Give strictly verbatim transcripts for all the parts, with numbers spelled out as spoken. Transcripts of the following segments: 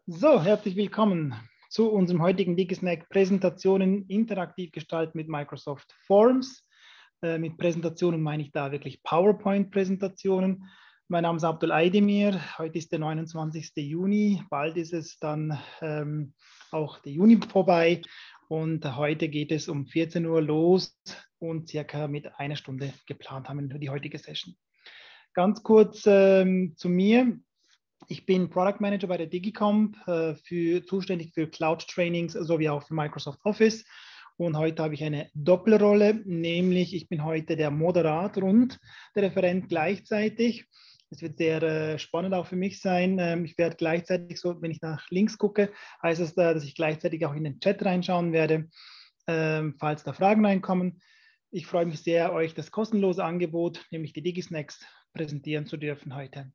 So, herzlich willkommen zu unserem heutigen DigiSnack Präsentationen interaktiv gestalten mit Microsoft Forms. Äh, mit Präsentationen meine ich da wirklich PowerPoint-Präsentationen. Mein Name ist Abdul Aydemir. Heute ist der neunundzwanzigste Juni. Bald ist es dann ähm, auch der Juni vorbei. Und heute geht es um vierzehn Uhr los und circa mit einer Stunde geplant haben wir die heutige Session. Ganz kurz ähm, zu mir. Ich bin Product Manager bei der Digicomp, äh, für, zuständig für Cloud-Trainings sowie auch für Microsoft Office. Und heute habe ich eine Doppelrolle, nämlich ich bin heute der Moderator und der Referent gleichzeitig. Es wird sehr äh, spannend auch für mich sein. Ähm, ich werde gleichzeitig, so wenn ich nach links gucke, heißt es, äh, dass ich gleichzeitig auch in den Chat reinschauen werde, ähm, falls da Fragen reinkommen. Ich freue mich sehr, euch das kostenlose Angebot, nämlich die DigiSnacks, präsentieren zu dürfen heute.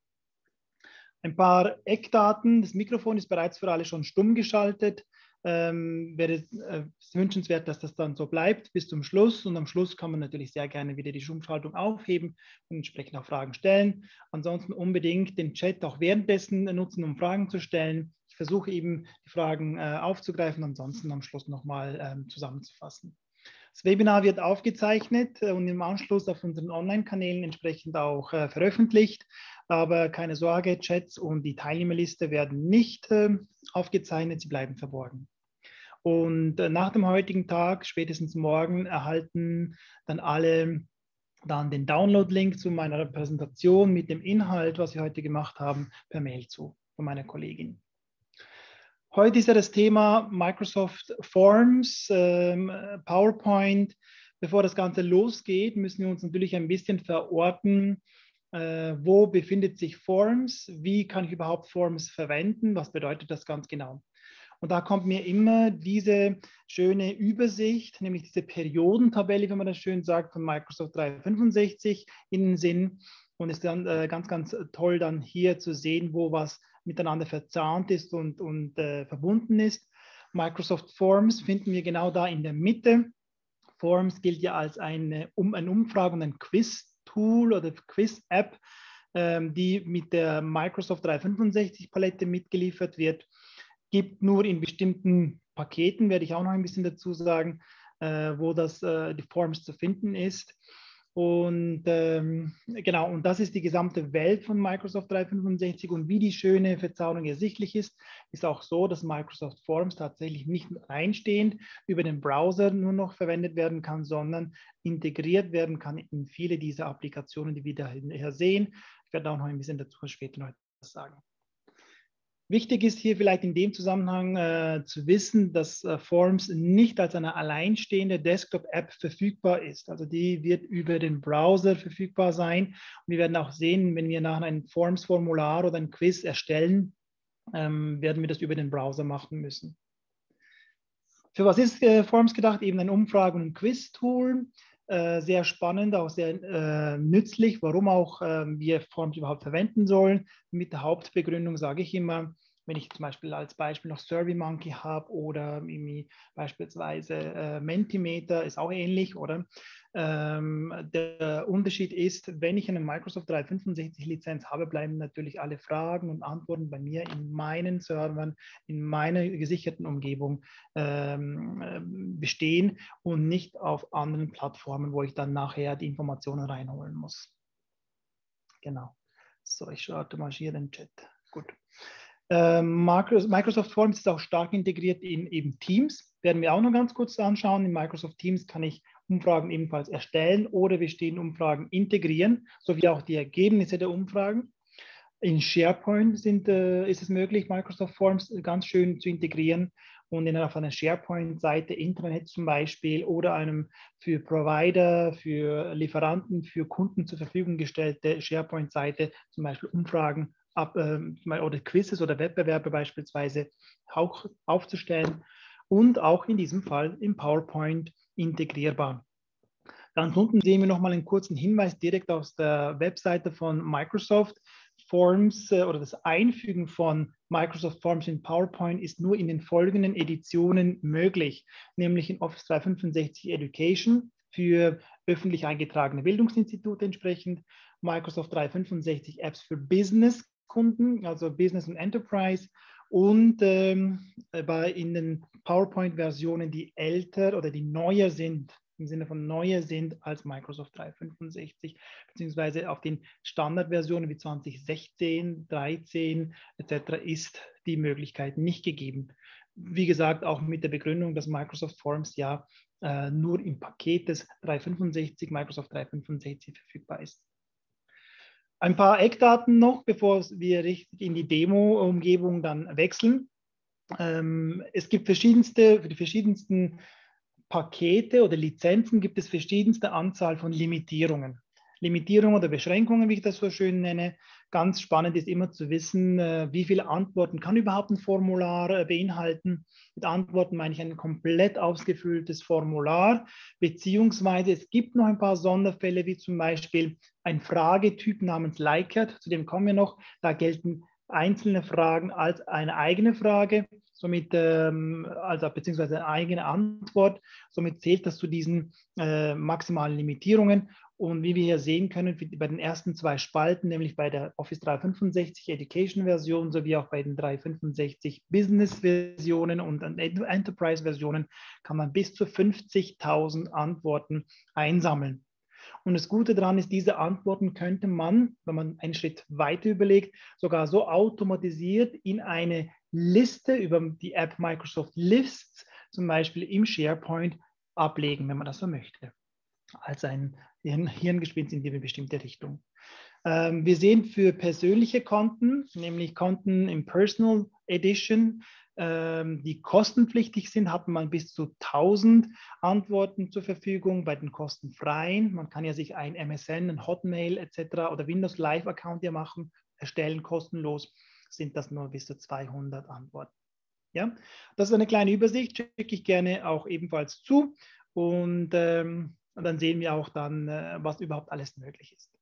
Ein paar Eckdaten. Das Mikrofon ist bereits für alle schon stumm geschaltet. Ähm, wäre äh, es wünschenswert, dass das dann so bleibt bis zum Schluss. Und am Schluss kann man natürlich sehr gerne wieder die Stummschaltung aufheben und entsprechend auch Fragen stellen. Ansonsten unbedingt den Chat auch währenddessen nutzen, um Fragen zu stellen. Ich versuche eben, die Fragen äh, aufzugreifen, ansonsten am Schluss nochmal ähm, zusammenzufassen. Das Webinar wird aufgezeichnet und im Anschluss auf unseren Online-Kanälen entsprechend auch äh, veröffentlicht. Aber keine Sorge, Chats und die Teilnehmerliste werden nicht äh, aufgezeichnet, sie bleiben verborgen. Und äh, nach dem heutigen Tag, spätestens morgen, erhalten dann alle dann den Download-Link zu meiner Präsentation mit dem Inhalt, was wir heute gemacht haben, per Mail zu von meiner Kollegin. Heute ist ja das Thema Microsoft Forms, ähm, PowerPoint. Bevor das Ganze losgeht, müssen wir uns natürlich ein bisschen verorten, äh, wo befindet sich Forms, wie kann ich überhaupt Forms verwenden, was bedeutet das ganz genau. Und da kommt mir immer diese schöne Übersicht, nämlich diese Periodentabelle, wenn man das schön sagt, von Microsoft dreihundertfünfundsechzig in den Sinn. Und es ist dann äh, ganz, ganz toll, dann hier zu sehen, wo was miteinander verzahnt ist und, und äh, verbunden ist. Microsoft Forms finden wir genau da in der Mitte. Forms gilt ja als eine, um, eine Umfrage- und ein Quiz-Tool oder Quiz-App, ähm, die mit der Microsoft dreihundertfünfundsechzig-Palette mitgeliefert wird. Gibt nur in bestimmten Paketen, werde ich auch noch ein bisschen dazu sagen, äh, wo das, äh, die Forms zu finden ist. Und ähm, genau, und das ist die gesamte Welt von Microsoft dreihundertfünfundsechzig. Und wie die schöne Verzahnung ersichtlich ist, ist auch so, dass Microsoft Forms tatsächlich nicht einstehend über den Browser nur noch verwendet werden kann, sondern integriert werden kann in viele dieser Applikationen, die wir daher sehen. Ich werde auch noch ein bisschen dazu später noch etwas sagen. Wichtig ist hier vielleicht in dem Zusammenhang äh, zu wissen, dass äh, Forms nicht als eine alleinstehende Desktop-App verfügbar ist. Also die wird über den Browser verfügbar sein. Und wir werden auch sehen, wenn wir nachher ein Forms-Formular oder ein Quiz erstellen, ähm, werden wir das über den Browser machen müssen. Für was ist äh, Forms gedacht? Eben ein Umfrage- und ein Quiz-Tool. Äh, sehr spannend, auch sehr äh, nützlich, warum auch äh, wir Forms überhaupt verwenden sollen. Mit der Hauptbegründung sage ich immer, wenn ich zum Beispiel als Beispiel noch SurveyMonkey habe oder beispielsweise äh, Mentimeter, ist auch ähnlich, oder? Ähm, der Unterschied ist, wenn ich eine Microsoft dreihundertfünfundsechzig Lizenz habe, bleiben natürlich alle Fragen und Antworten bei mir in meinen Servern, in meiner gesicherten Umgebung ähm, bestehen und nicht auf anderen Plattformen, wo ich dann nachher die Informationen reinholen muss. Genau. So, ich starte mal hier den Chat. Gut. Ähm, Microsoft Forms ist auch stark integriert in eben Teams. Werden wir auch noch ganz kurz anschauen. In Microsoft Teams kann ich Umfragen ebenfalls erstellen oder bestehende Umfragen integrieren, sowie auch die Ergebnisse der Umfragen. In SharePoint sind, äh, ist es möglich, Microsoft Forms ganz schön zu integrieren und in, auf einer SharePoint-Seite, Intranet zum Beispiel, oder einem für Provider, für Lieferanten, für Kunden zur Verfügung gestellte SharePoint-Seite, zum Beispiel Umfragen ab, äh, oder Quizzes oder Wettbewerbe beispielsweise auch aufzustellen und auch in diesem Fall im PowerPoint integrierbar. Ganz unten sehen wir nochmal einen kurzen Hinweis direkt aus der Webseite von Microsoft. Forms äh, oder das Einfügen von Microsoft Forms in PowerPoint ist nur in den folgenden Editionen möglich, nämlich in Office dreihundertfünfundsechzig Education für öffentlich eingetragene Bildungsinstitute entsprechend, Microsoft dreihundertfünfundsechzig Apps für Business-Kunden, also Business und Enterprise, Und ähm, bei, in den PowerPoint-Versionen, die älter oder die neuer sind, im Sinne von neuer sind als Microsoft dreihundertfünfundsechzig, beziehungsweise auf den Standardversionen wie zwanzig sechzehn, dreizehn et cetera ist die Möglichkeit nicht gegeben. Wie gesagt, auch mit der Begründung, dass Microsoft Forms ja äh, nur im Paket des dreihundertfünfundsechzig, Microsoft dreihundertfünfundsechzig verfügbar ist. Ein paar Eckdaten noch, bevor wir richtig in die Demo-Umgebung dann wechseln. Ähm, es gibt verschiedenste, für die verschiedensten Pakete oder Lizenzen gibt es verschiedenste Anzahl von Limitierungen. Limitierungen oder Beschränkungen, wie ich das so schön nenne. Ganz spannend ist immer zu wissen, wie viele Antworten kann überhaupt ein Formular beinhalten. Mit Antworten meine ich ein komplett ausgefülltes Formular, beziehungsweise es gibt noch ein paar Sonderfälle, wie zum Beispiel ein Fragetyp namens Likert, zu dem kommen wir noch. Da gelten einzelne Fragen als eine eigene Frage, somit ähm, also beziehungsweise eine eigene Antwort. Somit zählt das zu diesen äh, maximalen Limitierungen. Und wie wir hier sehen können, bei den ersten zwei Spalten, nämlich bei der Office dreihundertfünfundsechzig Education Version sowie auch bei den dreihundertfünfundsechzig Business Versionen und Enterprise Versionen, kann man bis zu fünfzigtausend Antworten einsammeln. Und das Gute daran ist, diese Antworten könnte man, wenn man einen Schritt weiter überlegt, sogar so automatisiert in eine Liste über die App Microsoft Lists, zum Beispiel im SharePoint, ablegen, wenn man das so möchte. Als ein Hirngespinst in die bestimmte Richtung. Ähm, wir sehen für persönliche Konten, nämlich Konten im Personal Edition, ähm, die kostenpflichtig sind, hat man bis zu tausend Antworten zur Verfügung. Bei den kostenfreien, man kann ja sich ein M S N, ein Hotmail et cetera oder Windows Live Account ja machen, erstellen kostenlos, sind das nur bis zu zweihundert Antworten. Ja, das ist eine kleine Übersicht, schicke ich gerne auch ebenfalls zu und ähm, dann sehen wir auch dann, äh, was überhaupt alles möglich ist.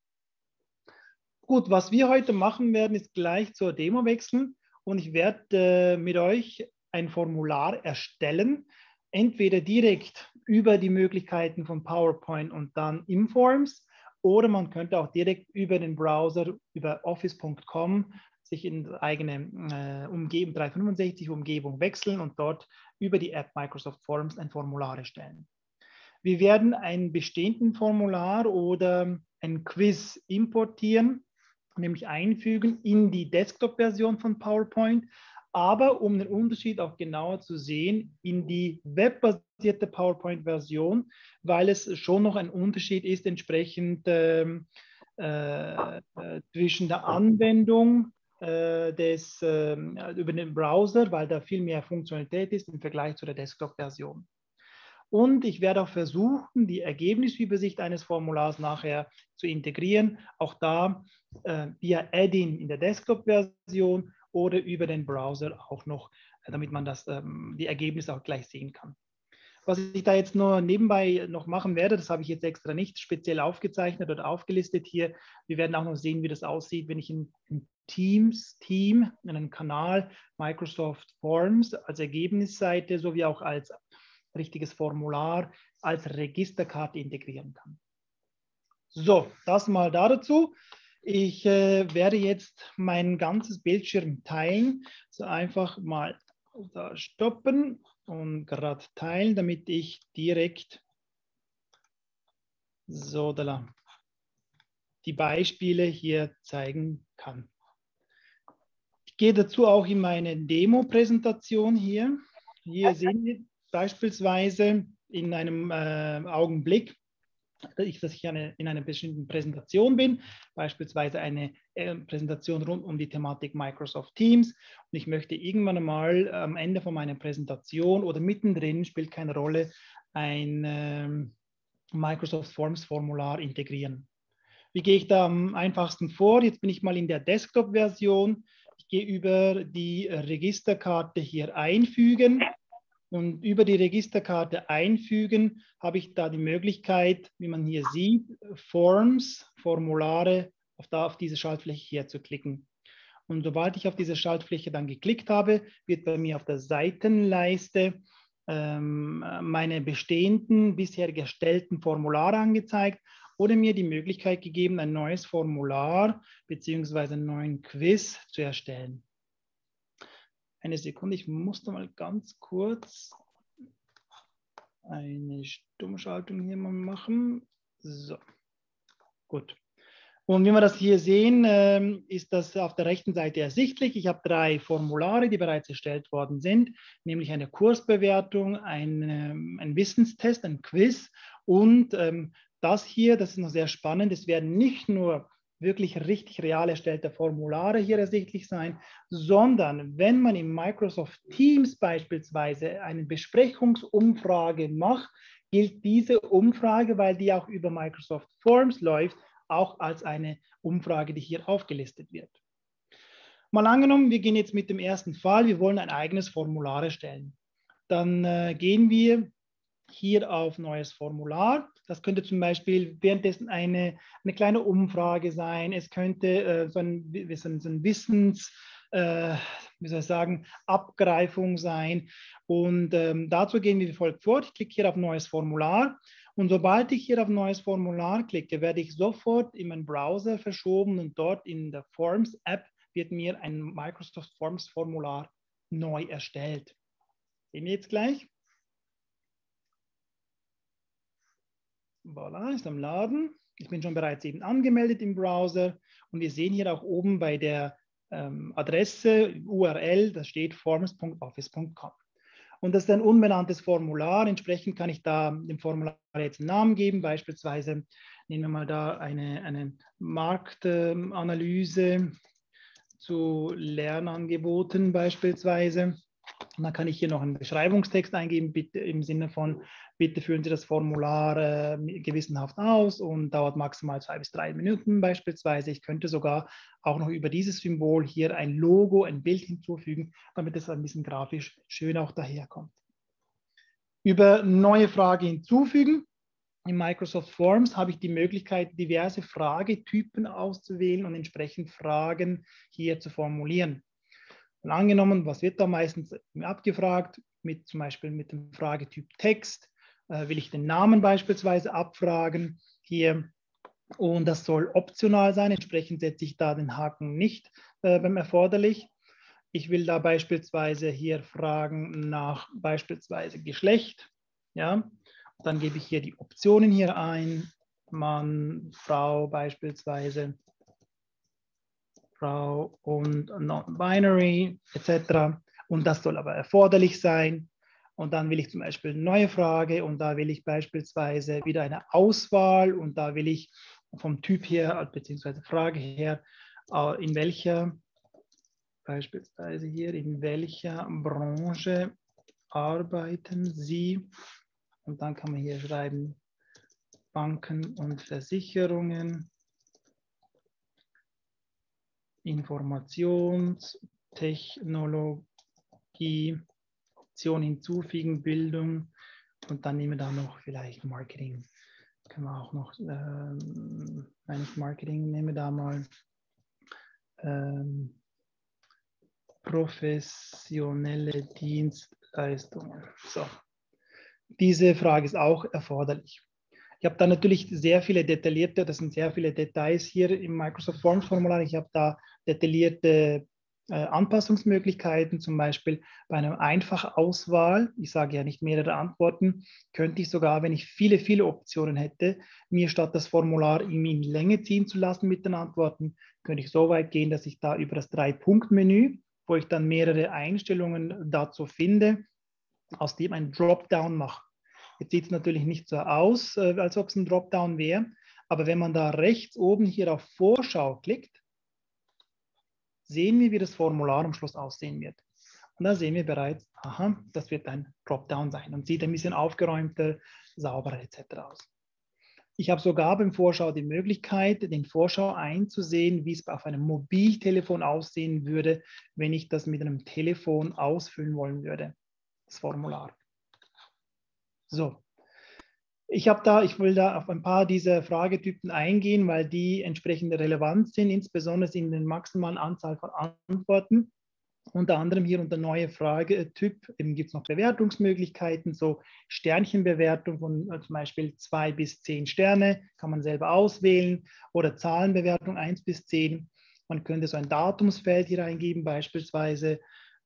Gut, was wir heute machen werden, ist gleich zur Demo wechseln und ich werde äh, mit euch ein Formular erstellen, entweder direkt über die Möglichkeiten von PowerPoint und dann im Forms oder man könnte auch direkt über den Browser, über office punkt com sich in eigene äh, Umgebung, dreihundertfünfundsechzig Umgebung wechseln und dort über die App Microsoft Forms ein Formular erstellen. Wir werden ein bestehendes Formular oder ein Quiz importieren, nämlich einfügen in die Desktop-Version von PowerPoint, aber um den Unterschied auch genauer zu sehen, in die webbasierte PowerPoint-Version, weil es schon noch ein Unterschied ist entsprechend ähm, äh, zwischen der Anwendung äh, des, äh, über den Browser, weil da viel mehr Funktionalität ist im Vergleich zu der Desktop-Version. Und ich werde auch versuchen, die Ergebnisübersicht eines Formulars nachher zu integrieren, auch da äh, via Add-in in der Desktop-Version oder über den Browser auch noch, damit man das, ähm, die Ergebnisse auch gleich sehen kann. Was ich da jetzt nur nebenbei noch machen werde, das habe ich jetzt extra nicht speziell aufgezeichnet oder aufgelistet hier. Wir werden auch noch sehen, wie das aussieht, wenn ich in, in Teams, Team, in einem Kanal Microsoft Forms als Ergebnisseite sowie auch als richtiges Formular als Registerkarte integrieren kann. So, das mal dazu. Ich äh, werde jetzt mein ganzes Bildschirm teilen. So einfach mal da stoppen und gerade teilen, damit ich direkt so da die Beispiele hier zeigen kann. Ich gehe dazu auch in meine Demo-Präsentation hier. Hier sehen wir beispielsweise in einem äh, Augenblick, ich, dass ich eine, in einer bestimmten Präsentation bin, beispielsweise eine äh, Präsentation rund um die Thematik Microsoft Teams und ich möchte irgendwann mal am Ende von meiner Präsentation oder mittendrin, spielt keine Rolle, ein äh, Microsoft Forms Formular integrieren. Wie gehe ich da am einfachsten vor? Jetzt bin ich mal in der Desktop-Version. Ich gehe über die Registerkarte hier einfügen. Und über die Registerkarte einfügen habe ich da die Möglichkeit, wie man hier sieht, Forms, Formulare, auf, da, auf diese Schaltfläche hier zu klicken. Und sobald ich auf diese Schaltfläche dann geklickt habe, wird bei mir auf der Seitenleiste ähm, meine bestehenden, bisher erstellten Formulare angezeigt oder mir die Möglichkeit gegeben, ein neues Formular bzw. einen neuen Quiz zu erstellen. Eine Sekunde, ich musste mal ganz kurz eine Stummschaltung hier mal machen. So, gut. Und wie wir das hier sehen, ähm, ist das auf der rechten Seite ersichtlich. Ich habe drei Formulare, die bereits erstellt worden sind, nämlich eine Kursbewertung, ein, ähm, ein Wissenstest, ein Quiz und ähm, das hier, das ist noch sehr spannend, es werden nicht nur wirklich richtig real erstellte Formulare hier ersichtlich sein, sondern wenn man in Microsoft Teams beispielsweise eine Besprechungsumfrage macht, gilt diese Umfrage, weil die auch über Microsoft Forms läuft, auch als eine Umfrage, die hier aufgelistet wird. Mal angenommen, wir gehen jetzt mit dem ersten Fall, wir wollen ein eigenes Formular erstellen. Dann äh, gehen wir hier auf neues Formular. Das könnte zum Beispiel währenddessen eine, eine kleine Umfrage sein. Es könnte äh, so, ein, so ein Wissens, äh, wie soll ich sagen, Abgreifung sein. Und ähm, dazu gehen wir wie folgt vor. Ich klicke hier auf neues Formular. Und sobald ich hier auf neues Formular klicke, werde ich sofort in meinen Browser verschoben und dort in der Forms-App wird mir ein Microsoft Forms-Formular neu erstellt. Sehen wir jetzt gleich. Voilà, ist am Laden. Ich bin schon bereits eben angemeldet im Browser und wir sehen hier auch oben bei der ähm, Adresse U R L, da steht forms punkt office punkt com. Und das ist ein unbenanntes Formular. Entsprechend kann ich da dem Formular jetzt einen Namen geben. Beispielsweise nehmen wir mal da eine, eine Marktanalyse zu Lernangeboten beispielsweise. Und dann kann ich hier noch einen Beschreibungstext eingeben, bitte im Sinne von, bitte füllen Sie das Formular äh, gewissenhaft aus und dauert maximal zwei bis drei Minuten beispielsweise. Ich könnte sogar auch noch über dieses Symbol hier ein Logo, ein Bild hinzufügen, damit es ein bisschen grafisch schön auch daherkommt. Über neue Frage hinzufügen. In Microsoft Forms habe ich die Möglichkeit, diverse Fragetypen auszuwählen und entsprechend Fragen hier zu formulieren. Und angenommen, was wird da meistens abgefragt? Mit, zum Beispiel mit dem Fragetyp Text. Äh, will ich den Namen beispielsweise abfragen hier. Und das soll optional sein. Entsprechend setze ich da den Haken nicht äh, beim erforderlich. Ich will da beispielsweise hier fragen nach beispielsweise Geschlecht. Ja? Dann gebe ich hier die Optionen hier ein. Mann, Frau beispielsweise. Frau und Non-Binary et cetera. Und das soll aber erforderlich sein. Und dann will ich zum Beispiel eine neue Frage und da will ich beispielsweise wieder eine Auswahl und da will ich vom Typ her, beziehungsweise Frage her, in welcher, beispielsweise hier, in welcher Branche arbeiten Sie? Und dann kann man hier schreiben, Banken und Versicherungen. Informationstechnologie, Option hinzufügen, Bildung und dann nehmen wir da noch vielleicht Marketing. Können wir auch noch, ähm, nein, nicht Marketing, nehmen wir da mal ähm, professionelle Dienstleistungen. So, diese Frage ist auch erforderlich. Ich habe da natürlich sehr viele detaillierte, das sind sehr viele Details hier im Microsoft Forms Formular. Ich habe da detaillierte äh, Anpassungsmöglichkeiten, zum Beispiel bei einer Einfachauswahl. Ich sage ja nicht mehrere Antworten, könnte ich sogar, wenn ich viele, viele Optionen hätte, mir statt das Formular in Länge ziehen zu lassen mit den Antworten, könnte ich so weit gehen, dass ich da über das Drei-Punkt-Menü, wo ich dann mehrere Einstellungen dazu finde, aus dem ein Dropdown mache. Jetzt sieht es natürlich nicht so aus, äh, als ob es ein Dropdown wäre, aber wenn man da rechts oben hier auf Vorschau klickt, sehen wir, wie das Formular am Schluss aussehen wird. Und da sehen wir bereits, aha, das wird ein Dropdown sein und sieht ein bisschen aufgeräumter, sauberer et cetera aus. Ich habe sogar beim Vorschau die Möglichkeit, den Vorschau einzusehen, wie es auf einem Mobiltelefon aussehen würde, wenn ich das mit einem Telefon ausfüllen wollen würde, das Formular. So, ich habe da, ich will da auf ein paar dieser Fragetypen eingehen, weil die entsprechend relevant sind, insbesondere in der maximalen Anzahl von Antworten. Unter anderem hier unter neue Fragetyp gibt es noch Bewertungsmöglichkeiten, so Sternchenbewertung von äh, zum Beispiel zwei bis zehn Sterne, kann man selber auswählen, oder Zahlenbewertung eins bis zehn. Man könnte so ein Datumsfeld hier eingeben, beispielsweise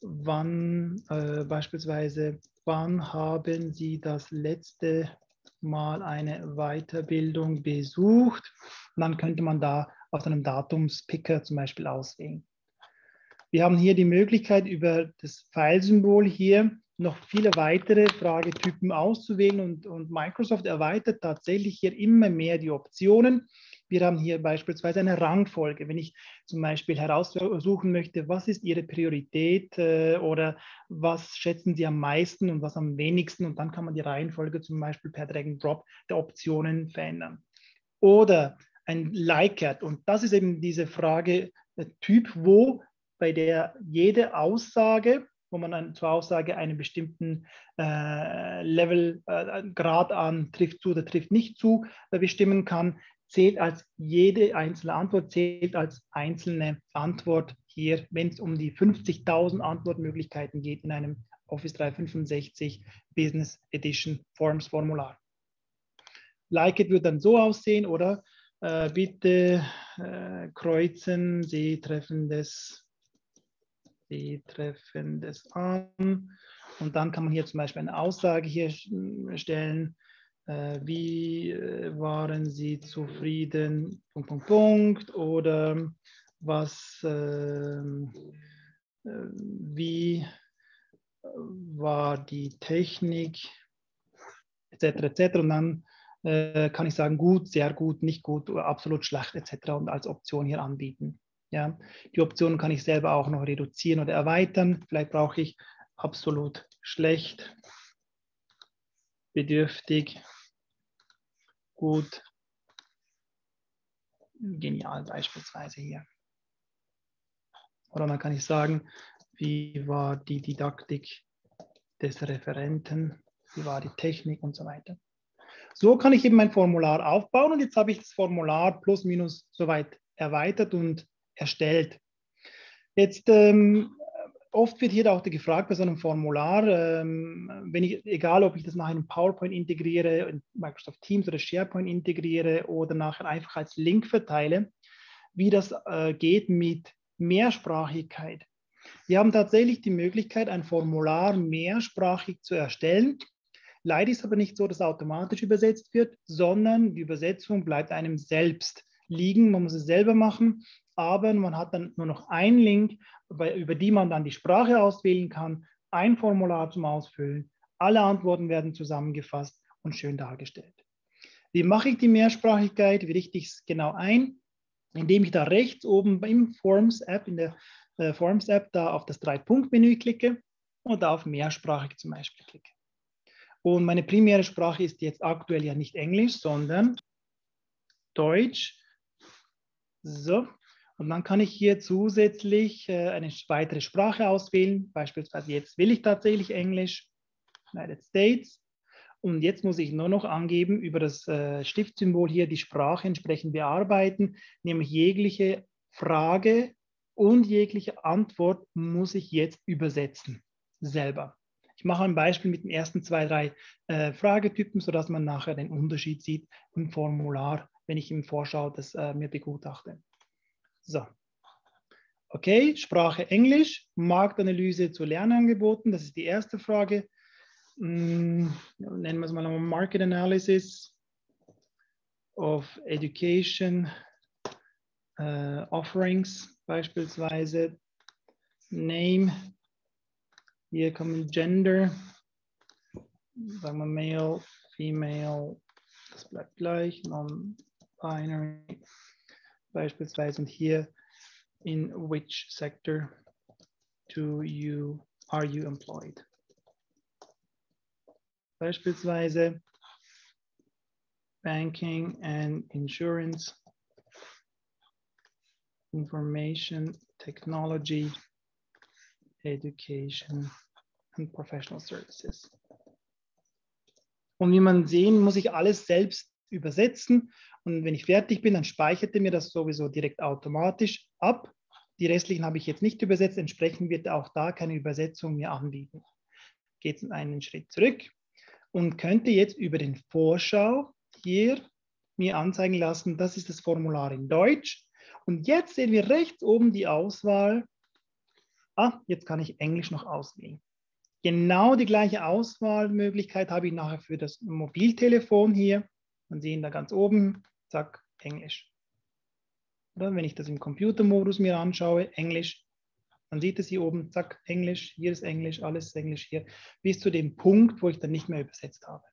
wann äh, beispielsweise, wann haben Sie das letzte Mal eine Weiterbildung besucht? Und dann könnte man da aus einem Datumspicker zum Beispiel auswählen. Wir haben hier die Möglichkeit, über das Pfeilsymbol hier noch viele weitere Fragetypen auszuwählen und, und Microsoft erweitert tatsächlich hier immer mehr die Optionen. Wir haben hier beispielsweise eine Rangfolge. Wenn ich zum Beispiel heraussuchen möchte, was ist Ihre Priorität äh, oder was schätzen Sie am meisten und was am wenigsten, und dann kann man die Reihenfolge zum Beispiel per Drag and Drop der Optionen verändern. Oder ein Likert, und das ist eben diese Fragetyp, wo bei der jede Aussage, wo man dann zur Aussage einen bestimmten äh, Level, äh, Grad an trifft zu oder trifft nicht zu, äh, bestimmen kann, zählt als jede einzelne Antwort, zählt als einzelne Antwort hier, wenn es um die fünfzigtausend Antwortmöglichkeiten geht in einem Office dreihundertfünfundsechzig Business Edition Forms Formular. Like it wird dann so aussehen, oder äh, bitte äh, kreuzen Sie treffen das, Sie treffen das an, und dann kann man hier zum Beispiel eine Aussage hier stellen. Äh, wie äh, waren Sie zufrieden? Punkt, Punkt, Punkt. Oder was, äh, äh, wie war die Technik, et cetera et cetera. Und dann äh, kann ich sagen, gut, sehr gut, nicht gut, absolut schlecht et cetera und als Option hier anbieten. Ja, die Optionen kann ich selber auch noch reduzieren oder erweitern. Vielleicht brauche ich absolut schlecht, bedürftig, gut, genial beispielsweise hier. Oder dann kann ich sagen, wie war die Didaktik des Referenten, wie war die Technik und so weiter. So kann ich eben mein Formular aufbauen, und jetzt habe ich das Formular plus minus soweit erweitert und erstellt. Jetzt ähm, oft wird hier auch gefragt bei so einem Formular, ähm, wenn ich, egal ob ich das nachher in PowerPoint integriere, in Microsoft Teams oder SharePoint integriere oder nachher einfach als Link verteile, wie das äh, geht mit Mehrsprachigkeit. Wir haben tatsächlich die Möglichkeit, ein Formular mehrsprachig zu erstellen. Leider ist es aber nicht so, dass automatisch übersetzt wird, sondern die Übersetzung bleibt einem selbst liegen. Man muss es selber machen, aber man hat dann nur noch einen Link, über die man dann die Sprache auswählen kann, ein Formular zum Ausfüllen. Alle Antworten werden zusammengefasst und schön dargestellt. Wie mache ich die Mehrsprachigkeit? Wie richte ich es genau ein? Indem ich da rechts oben im Forms-App, in der äh, Forms-App, da auf das Drei-Punkt-Menü klicke und da auf Mehrsprachig zum Beispiel klicke. Und meine primäre Sprache ist jetzt aktuell ja nicht Englisch, sondern Deutsch. So, und dann kann ich hier zusätzlich äh, eine weitere Sprache auswählen. Beispielsweise jetzt will ich tatsächlich Englisch, United States. Und jetzt muss ich nur noch angeben, über das äh, Stiftsymbol hier die Sprache entsprechend bearbeiten, nämlich jegliche Frage und jegliche Antwort muss ich jetzt übersetzen, selber. Ich mache ein Beispiel mit den ersten zwei, drei äh, Fragetypen, sodass man nachher den Unterschied sieht im Formular, wenn ich im Vorschau das äh, mir begutachte. So. Okay, Sprache Englisch, Marktanalyse zu Lernangeboten, das ist die erste Frage. Hm, nennen wir es mal Market Analysis of Education uh, Offerings, beispielsweise Name, hier kommen Gender, sagen wir Male, Female, das bleibt gleich, Non-Binary, beispielsweise, und hier in which sector do you, are you employed? Beispielsweise Banking and Insurance, Information Technology, Education and Professional Services. Und wie man sehen, muss ich alles selbst übersetzen. Und wenn ich fertig bin, dann speichert er mir das sowieso direkt automatisch ab. Die restlichen habe ich jetzt nicht übersetzt. Entsprechend wird auch da keine Übersetzung mehr anbieten. Geht einen Schritt zurück und könnte jetzt über den Vorschau hier mir anzeigen lassen, das ist das Formular in Deutsch. Und jetzt sehen wir rechts oben die Auswahl Ah, jetzt kann ich Englisch noch auswählen. Genau die gleiche Auswahlmöglichkeit habe ich nachher für das Mobiltelefon hier. Man sehen da ganz oben, zack, Englisch. Oder wenn ich das im Computermodus mir anschaue, Englisch, man sieht es hier oben, zack, Englisch, hier ist Englisch, alles ist Englisch hier, bis zu dem Punkt, wo ich dann nicht mehr übersetzt habe.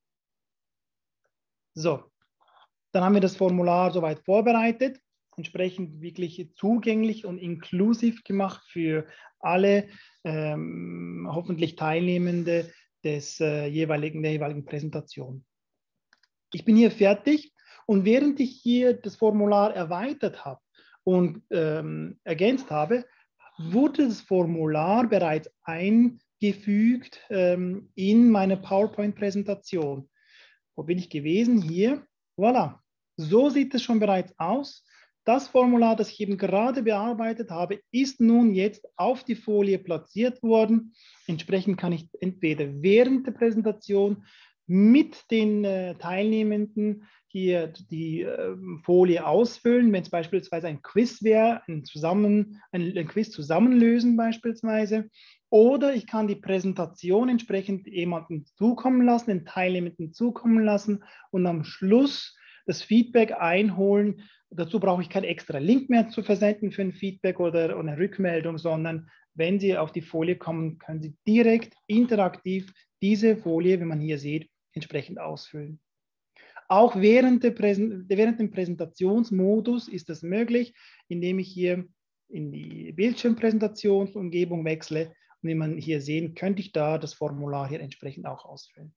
So, dann haben wir das Formular soweit vorbereitet, entsprechend wirklich zugänglich und inklusiv gemacht für alle ähm, hoffentlich Teilnehmende des, äh, jeweiligen, der jeweiligen Präsentation. Ich bin hier fertig und während ich hier das Formular erweitert habe und ähm, ergänzt habe, wurde das Formular bereits eingefügt ähm, in meine PowerPoint-Präsentation. Wo bin ich gewesen? Hier. Voilà. So sieht es schon bereits aus. Das Formular, das ich eben gerade bearbeitet habe, ist nun jetzt auf die Folie platziert worden. Entsprechend kann ich entweder während der Präsentation mit den äh, Teilnehmenden hier die äh, Folie ausfüllen, wenn es beispielsweise ein Quiz wäre, ein, zusammen, ein, ein Quiz zusammenlösen beispielsweise. Oder ich kann die Präsentation entsprechend jemandem zukommen lassen, den Teilnehmenden zukommen lassen und am Schluss das Feedback einholen. Dazu brauche ich keinen extra Link mehr zu versenden für ein Feedback oder eine Rückmeldung, sondern wenn Sie auf die Folie kommen, können Sie direkt interaktiv diese Folie, wie man hier sieht, entsprechend ausfüllen. Auch während, der Präsent während dem Präsentationsmodus ist das möglich, indem ich hier in die Bildschirmpräsentationsumgebung wechsle. Und wie man hier sehen, könnte ich da das Formular hier entsprechend auch ausfüllen.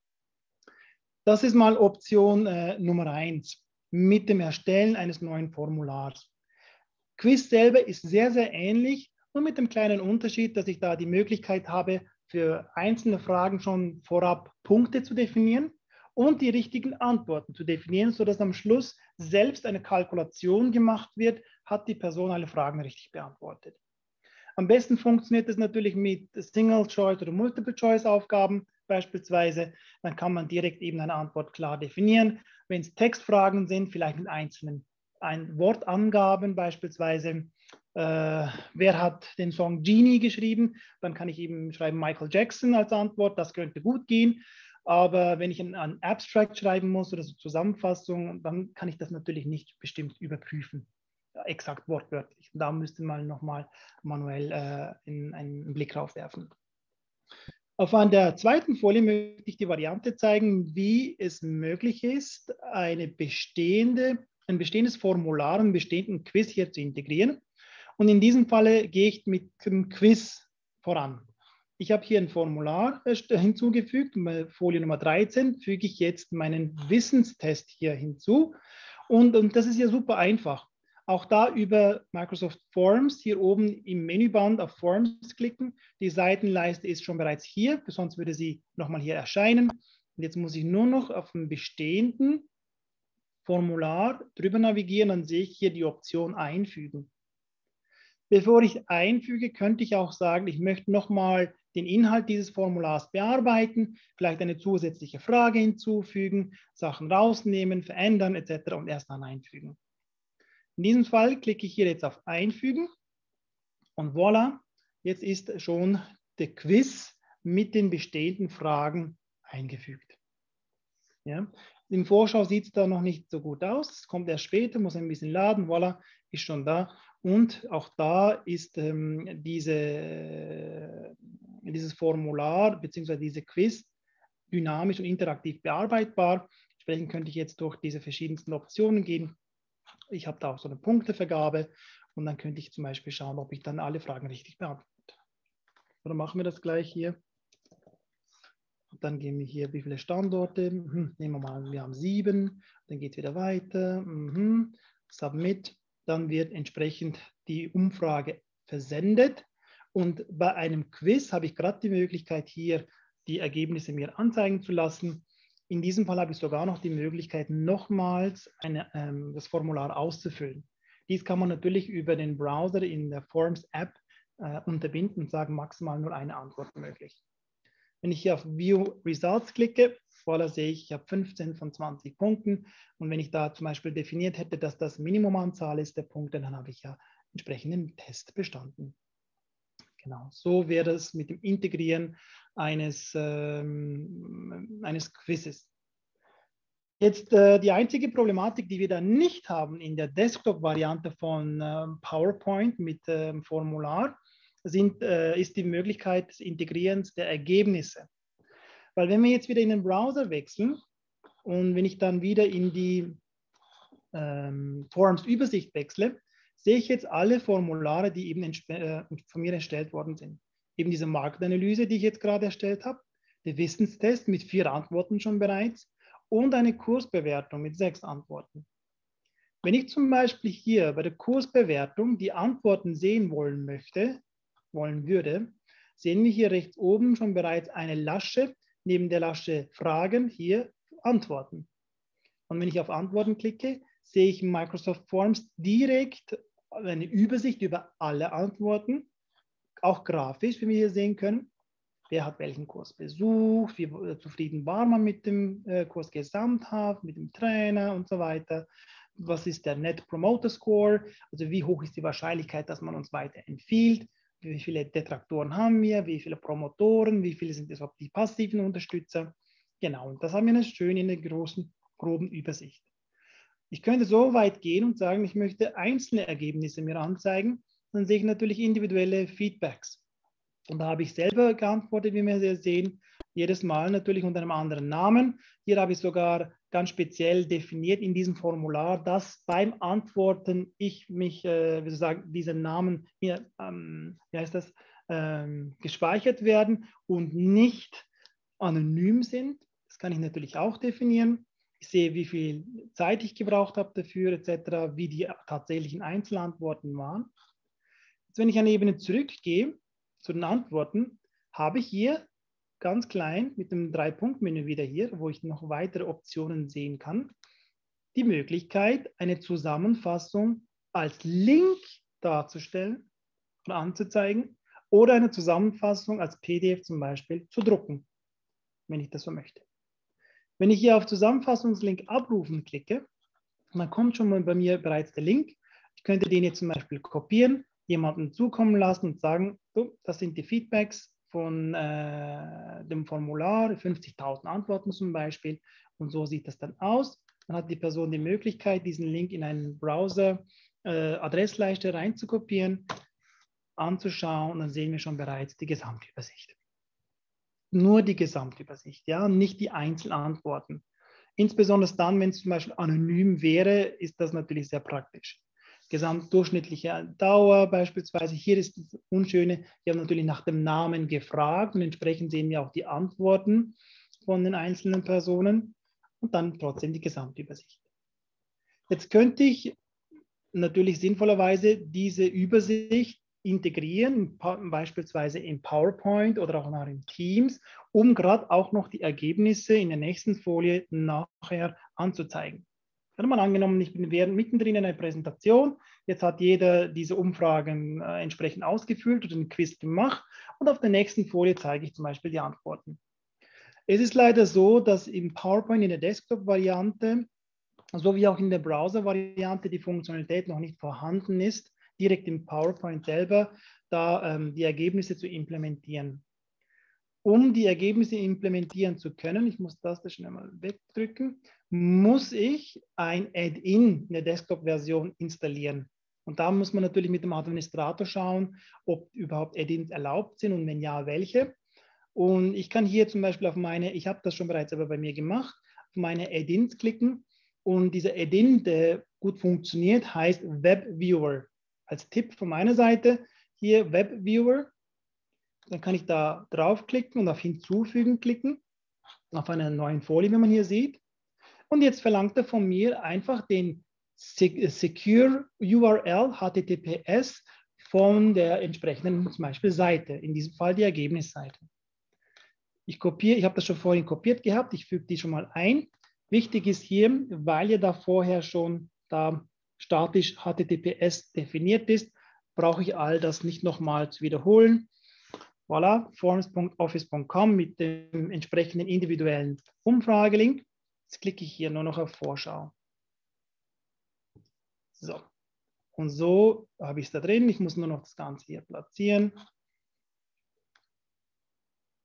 Das ist mal Option äh, Nummer eins mit dem Erstellen eines neuen Formulars. Quiz selber ist sehr, sehr ähnlich, nur mit dem kleinen Unterschied, dass ich da die Möglichkeit habe, für einzelne Fragen schon vorab Punkte zu definieren und die richtigen Antworten zu definieren, sodass am Schluss selbst eine Kalkulation gemacht wird, hat die Person alle Fragen richtig beantwortet. Am besten funktioniert es natürlich mit Single-Choice- oder Multiple-Choice-Aufgaben beispielsweise. Dann kann man direkt eben eine Antwort klar definieren. Wenn es Textfragen sind, vielleicht mit einzelnen ein Wortangaben beispielsweise. Äh, wer hat den Song Genie geschrieben? Dann kann ich eben schreiben Michael Jackson als Antwort. Das könnte gut gehen. Aber wenn ich ein, ein Abstract schreiben muss oder so Zusammenfassung, dann kann ich das natürlich nicht bestimmt überprüfen. Exakt wortwörtlich. Da müsste man nochmal manuell äh, in, einen Blick drauf werfen. Auf der zweiten Folie möchte ich die Variante zeigen, wie es möglich ist, eine bestehende, ein bestehendes Formular, einen bestehenden Quiz hier zu integrieren. Und in diesem Falle gehe ich mit dem Quiz voran. Ich habe hier ein Formular hinzugefügt, Folie Nummer dreizehn, füge ich jetzt meinen Wissenstest hier hinzu. Und, und das ist ja super einfach. Auch da über Microsoft Forms hier oben im Menüband auf Forms klicken. Die Seitenleiste ist schon bereits hier, sonst würde sie nochmal hier erscheinen. Und jetzt muss ich nur noch auf dem bestehenden Formular drüber navigieren, dann sehe ich hier die Option einfügen. Bevor ich einfüge, könnte ich auch sagen, ich möchte nochmal den Inhalt dieses Formulars bearbeiten, vielleicht eine zusätzliche Frage hinzufügen, Sachen rausnehmen, verändern et cetera und erst dann einfügen. In diesem Fall klicke ich hier jetzt auf Einfügen und voilà, jetzt ist schon der Quiz mit den bestehenden Fragen eingefügt. Ja. Im Vorschau sieht es da noch nicht so gut aus, es kommt erst später, muss ein bisschen laden, voilà, ist schon da. Und auch da ist ähm, diese, dieses Formular bzw. diese Quiz dynamisch und interaktiv bearbeitbar. Entsprechend könnte ich jetzt durch diese verschiedensten Optionen gehen. Ich habe da auch so eine Punktevergabe und dann könnte ich zum Beispiel schauen, ob ich dann alle Fragen richtig beantworte. Oder machen wir das gleich hier. Und dann gehen wir hier, wie viele Standorte. Mhm. Nehmen wir mal, wir haben sieben. Dann geht es wieder weiter. Mhm. Submit. Dann wird entsprechend die Umfrage versendet. Und bei einem Quiz habe ich gerade die Möglichkeit, hier die Ergebnisse mir anzeigen zu lassen. In diesem Fall habe ich sogar noch die Möglichkeit, nochmals eine, ähm, das Formular auszufüllen. Dies kann man natürlich über den Browser in der Forms-App äh, unterbinden und sagen, maximal nur eine Antwort möglich. Wenn ich hier auf View Results klicke, voilà, sehe ich, ich habe fünfzehn von zwanzig Punkten. Und wenn ich da zum Beispiel definiert hätte, dass das Minimumanzahl ist der Punkte, dann habe ich ja entsprechend den Test bestanden. Genau, so wäre es mit dem Integrieren eines, ähm, eines Quizzes. Jetzt äh, die einzige Problematik, die wir da nicht haben in der Desktop-Variante von äh, PowerPoint mit ähm, Formular, sind, äh, ist die Möglichkeit des Integrierens der Ergebnisse. Weil wenn wir jetzt wieder in den Browser wechseln und wenn ich dann wieder in die ähm, Forms-Übersicht wechsle, sehe ich jetzt alle Formulare, die eben äh, von mir erstellt worden sind. Eben diese Marktanalyse, die ich jetzt gerade erstellt habe, der Wissenstest mit vier Antworten schon bereits und eine Kursbewertung mit sechs Antworten. Wenn ich zum Beispiel hier bei der Kursbewertung die Antworten sehen wollen möchte, wollen würde, sehen wir hier rechts oben schon bereits eine Lasche, neben der Lasche Fragen, hier Antworten. Und wenn ich auf Antworten klicke, sehe ich in Microsoft Forms direkt eine Übersicht über alle Antworten, auch grafisch, wie wir hier sehen können. Wer hat welchen Kurs besucht, wie zufrieden war man mit dem äh, Kurs gesamthaft, mit dem Trainer und so weiter. Was ist der Net Promoter Score, also wie hoch ist die Wahrscheinlichkeit, dass man uns weiterempfiehlt, wie viele Detraktoren haben wir, wie viele Promotoren, wie viele sind deshalb die passiven Unterstützer. Genau, und das haben wir dann schön in der großen, groben Übersicht. Ich könnte so weit gehen und sagen, ich möchte einzelne Ergebnisse mir anzeigen, dann sehe ich natürlich individuelle Feedbacks. Und da habe ich selber geantwortet, wie wir hier sehen, jedes Mal natürlich unter einem anderen Namen. Hier habe ich sogar ganz speziell definiert in diesem Formular, dass beim Antworten ich mich, äh, wie soll ich sagen, diese Namen hier, ähm, wie heißt das, ähm, gespeichert werden und nicht anonym sind. Das kann ich natürlich auch definieren. Ich sehe, wie viel Zeit ich gebraucht habe dafür, et cetera, wie die tatsächlichen Einzelantworten waren. Jetzt, wenn ich eine Ebene zurückgehe, zu den Antworten, habe ich hier ganz klein mit dem Drei-Punkt-Menü wieder hier, wo ich noch weitere Optionen sehen kann, die Möglichkeit, eine Zusammenfassung als Link darzustellen oder anzuzeigen oder eine Zusammenfassung als P D F zum Beispiel zu drucken, wenn ich das so möchte. Wenn ich hier auf Zusammenfassungslink abrufen klicke, dann kommt schon mal bei mir bereits der Link. Ich könnte den jetzt zum Beispiel kopieren, jemandem zukommen lassen und sagen, so, das sind die Feedbacks von äh, dem Formular, fünfzigtausend Antworten zum Beispiel, und so sieht das dann aus. Dann hat die Person die Möglichkeit, diesen Link in einen Browser äh, Adressleiste reinzukopieren, anzuschauen, und dann sehen wir schon bereits die Gesamtübersicht. Nur die Gesamtübersicht, ja, nicht die Einzelantworten. Insbesondere dann, wenn es zum Beispiel anonym wäre, ist das natürlich sehr praktisch. Gesamtdurchschnittliche Dauer beispielsweise. Hier ist das Unschöne, wir haben natürlich nach dem Namen gefragt und entsprechend sehen wir auch die Antworten von den einzelnen Personen und dann trotzdem die Gesamtübersicht. Jetzt könnte ich natürlich sinnvollerweise diese Übersicht integrieren, beispielsweise in PowerPoint oder auch noch in Teams, um gerade auch noch die Ergebnisse in der nächsten Folie nachher anzuzeigen. Mal angenommen, ich bin mittendrin in einer Präsentation, jetzt hat jeder diese Umfragen äh, entsprechend ausgefüllt oder einen Quiz gemacht und auf der nächsten Folie zeige ich zum Beispiel die Antworten. Es ist leider so, dass im PowerPoint in der Desktop-Variante, so wie auch in der Browser-Variante, die Funktionalität noch nicht vorhanden ist, direkt im PowerPoint selber, da ähm, die Ergebnisse zu implementieren. Um die Ergebnisse implementieren zu können, ich muss das da schnell mal wegdrücken, muss ich ein Add-in in der Desktop-Version installieren. Und da muss man natürlich mit dem Administrator schauen, ob überhaupt Add-ins erlaubt sind und wenn ja, welche. Und ich kann hier zum Beispiel auf meine, ich habe das schon bereits aber bei mir gemacht, auf meine Add-ins klicken und dieser Add-in, der gut funktioniert, heißt WebViewer. Als Tipp von meiner Seite hier WebViewer. Dann kann ich da draufklicken und auf Hinzufügen klicken, auf einer neuen Folie, wie man hier sieht. Und jetzt verlangt er von mir einfach den Secure U R L, H T T P S, von der entsprechenden zum Beispiel Seite, in diesem Fall die Ergebnisseite. Ich kopiere, ich habe das schon vorhin kopiert gehabt, ich füge die schon mal ein. Wichtig ist hier, weil ja da vorher schon da statisch H T T P S definiert ist, brauche ich all das nicht nochmal zu wiederholen. Voilà, forms punkt office punkt com mit dem entsprechenden individuellen Umfragelink. Jetzt klicke ich hier nur noch auf Vorschau. So, und so habe ich es da drin. Ich muss nur noch das Ganze hier platzieren.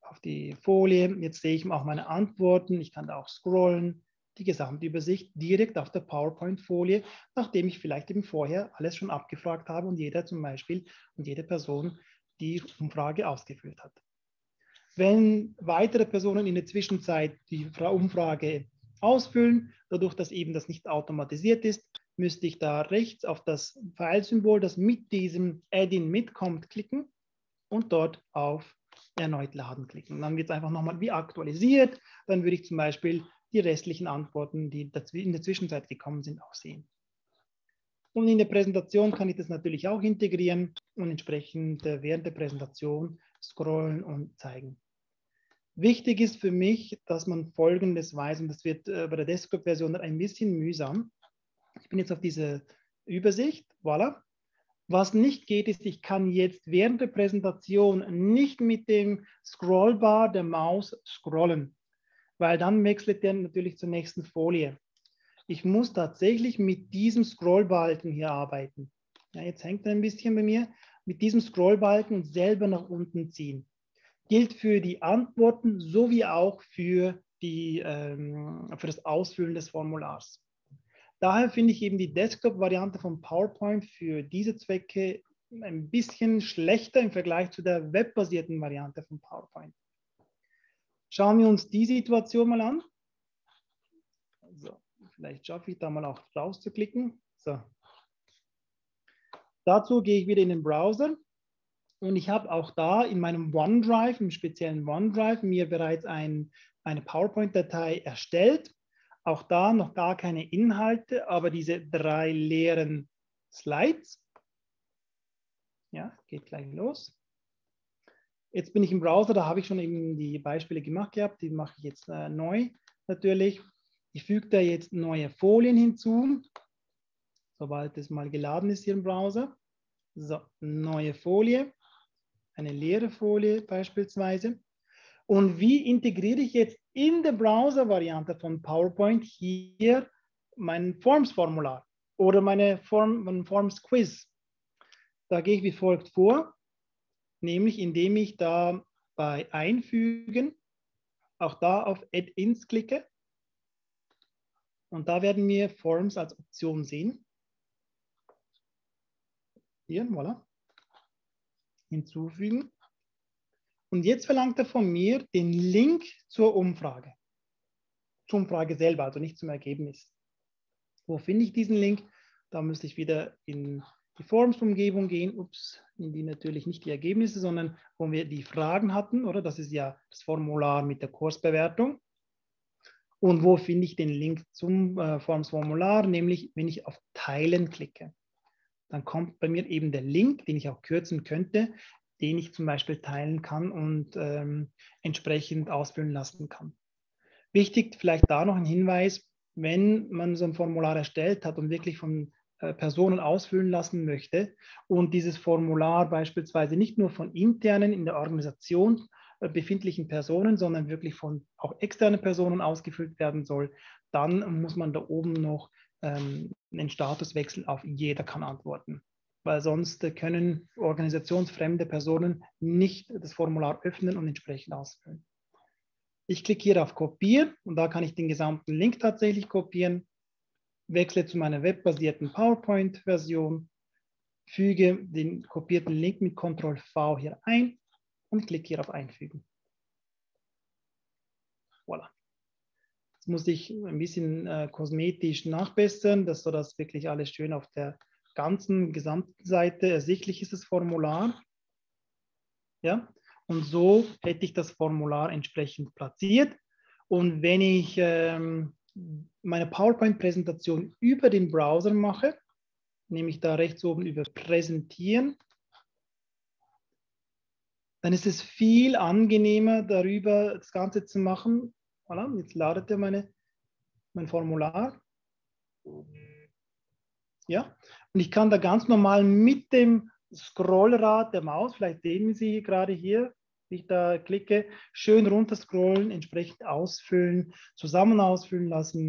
auf die Folie. Jetzt sehe ich auch meine Antworten. Ich kann da auch scrollen. Die Gesamtübersicht direkt auf der PowerPoint-Folie, nachdem ich vielleicht eben vorher alles schon abgefragt habe und jeder zum Beispiel und jede Person die Umfrage ausgefüllt hat. Wenn weitere Personen in der Zwischenzeit die Umfrage ausfüllen, dadurch, dass eben das nicht automatisiert ist, müsste ich da rechts auf das Pfeilsymbol, das mit diesem Add-in mitkommt, klicken und dort auf erneut laden klicken. Dann wird es einfach nochmal wie aktualisiert. Dann würde ich zum Beispiel die restlichen Antworten, die in der Zwischenzeit gekommen sind, auch sehen. Und in der Präsentation kann ich das natürlich auch integrieren und entsprechend während der Präsentation scrollen und zeigen. Wichtig ist für mich, dass man Folgendes weiß, und das wird bei der Desktop-Version ein bisschen mühsam. Ich bin jetzt auf dieser Übersicht, voilà. Was nicht geht, ist, ich kann jetzt während der Präsentation nicht mit dem Scrollbar der Maus scrollen, weil dann wechselt der natürlich zur nächsten Folie. Ich muss tatsächlich mit diesem Scrollbalken hier arbeiten. Ja, jetzt hängt er ein bisschen bei mir. Mit diesem Scrollbalken und selber nach unten ziehen. Gilt für die Antworten sowie auch für, die, ähm, für das Ausfüllen des Formulars. Daher finde ich eben die Desktop-Variante von PowerPoint für diese Zwecke ein bisschen schlechter im Vergleich zu der webbasierten Variante von PowerPoint. Schauen wir uns die Situation mal an. So, vielleicht schaffe ich da mal auch rauszuklicken. So. Dazu gehe ich wieder in den Browser und ich habe auch da in meinem OneDrive, im speziellen OneDrive, mir bereits ein, eine PowerPoint-Datei erstellt. Auch da noch gar keine Inhalte, aber diese drei leeren Slides. Ja, geht gleich los. Jetzt bin ich im Browser, da habe ich schon eben die Beispiele gemacht gehabt, die mache ich jetzt äh, neu natürlich. Ich füge da jetzt neue Folien hinzu, sobald es mal geladen ist hier im Browser. So, neue Folie, eine leere Folie beispielsweise. Und wie integriere ich jetzt in der Browser-Variante von PowerPoint hier mein Forms-Formular oder meine Form, mein Forms-Quiz? Da gehe ich wie folgt vor, nämlich indem ich da bei Einfügen auch da auf Add-ins klicke. Und da werden wir Forms als Option sehen. Hier, voilà. Hinzufügen. Und jetzt verlangt er von mir den Link zur Umfrage. Zur Umfrage selber, also nicht zum Ergebnis. Wo finde ich diesen Link? Da müsste ich wieder in die Forms-Umgebung gehen. Ups, in die natürlich nicht die Ergebnisse, sondern wo wir die Fragen hatten, oder? Das ist ja das Formular mit der Kursbewertung. Und wo finde ich den Link zum äh, Forms-Formular? Nämlich, wenn ich auf Teilen klicke. Dann kommt bei mir eben der Link, den ich auch kürzen könnte, den ich zum Beispiel teilen kann und ähm, entsprechend ausfüllen lassen kann. Wichtig vielleicht da noch ein Hinweis, wenn man so ein Formular erstellt hat und wirklich von äh, Personen ausfüllen lassen möchte und dieses Formular beispielsweise nicht nur von internen in der Organisation äh, befindlichen Personen, sondern wirklich von auch externen Personen ausgefüllt werden soll, dann muss man da oben noch ähm, einen Statuswechsel auf jeder kann antworten. Weil sonst können organisationsfremde Personen nicht das Formular öffnen und entsprechend ausfüllen. Ich klicke hier auf Kopieren und da kann ich den gesamten Link tatsächlich kopieren, wechsle zu meiner webbasierten PowerPoint-Version, füge den kopierten Link mit Ctrl V hier ein und klicke hier auf Einfügen. Voilà. Jetzt muss ich ein bisschen äh, kosmetisch nachbessern, dass so das wirklich alles schön auf der ganzen gesamten Seite ersichtlich ist, das Formular. Ja, und so hätte ich das Formular entsprechend platziert. Und wenn ich ähm, meine PowerPoint-Präsentation über den Browser mache, nehme ich da rechts oben über Präsentieren, dann ist es viel angenehmer, darüber das Ganze zu machen. Voilà, jetzt ladet er meine, mein Formular. Ja, und ich kann da ganz normal mit dem Scrollrad der Maus, vielleicht sehen Sie gerade hier, wie ich da klicke, schön runter scrollen, entsprechend ausfüllen, zusammen ausfüllen lassen,